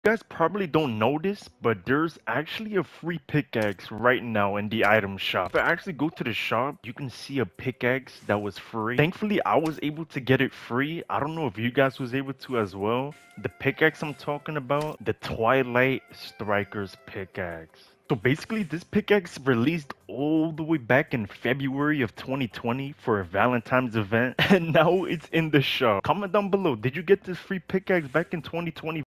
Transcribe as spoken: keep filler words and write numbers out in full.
You guys probably don't know this, but there's actually a free pickaxe right now in the item shop. If I actually go to the shop, you can see a pickaxe that was free. Thankfully, I was able to get it free. I don't know if you guys was able to as well. The pickaxe I'm talking about, the Twilight Strikers pickaxe. So basically, this pickaxe released all the way back in February of twenty twenty for a Valentine's event, and now it's in the shop. Comment down below, did you get this free pickaxe back in twenty twenty?